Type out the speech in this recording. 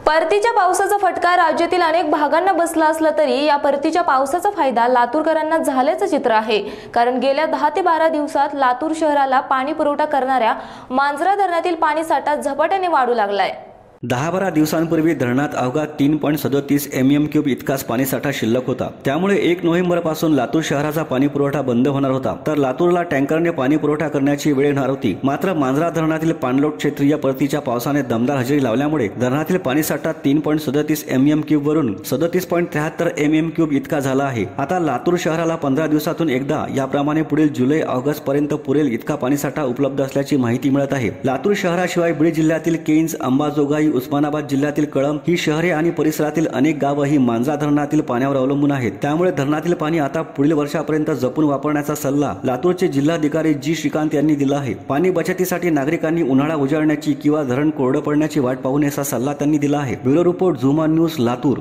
परतीच्या पावसाचा फटका राज्यातील अनेक भागांना बसला असला तरी या परतीच्या पावसाचा फायदा लातूरकरांना झाल्याचं चित्र आहे। कारण गेल्या 10 ते 12 दिवसात लातूर शहराला पाणी पुरवठा करणाऱ्या मांजरा धरणातील पाणीसाठा झपाट्याने वाढू लागलाय। 10-12 दिवसांपूर्वी धरणात अवघा 3.37 mm³ इतकाच पाणीसाठा शिल्लक होता। त्यामुळे 1 नोव्हेंबरपासून लातूर शहराचा पाणी पुरवठा बंद होणार होता, तर लातूरला टँकरने पाणी पुरवठा करण्याची वेळ येणार होती। मात्र मांजरा धरणातील पाणलोट क्षेत्रीय परतीच्या पावसाने दमदार हजेरी लावल्यामुळे धरणातील पाणीसाठा 3.37 mm³ वरून 37.73 mm³ इतका झाला आहे। आता लातूर शहराला 15 दिवसातून एकदा याप्रमाणे पुढील जुलै ऑगस्ट पर्यंत पुरेल इतका पाणीसाठा उपलब्ध असल्याची माहिती मिळत आहे। लातूर शहराशिवाय बीड जिल्ह्यातील केंज, अंबाजोगाई, उस्मानाबाद जिल्ह्यातील कळंब ही शहरे आणि परिसरातील अनेक गावं ही मांजरा धरणातील पाण्यावर अवलंबून आहेत। त्यामुळे धरणातील पाणी आता पुढील वर्षापर्यंत जपून वापरण्याचा सल्ला लातूरचे जिल्हाधिकारी जी श्रीकांत यांनी दिला आहे। पाणी बचतीसाठी नागरिकांनी उन्हाळा उजाळण्याची किंवा धरण कोरडं पडण्याची वाट पाहू नये असा सल्ला त्यांनी दिला आहे। Bureau report, Jhuma news, Latur.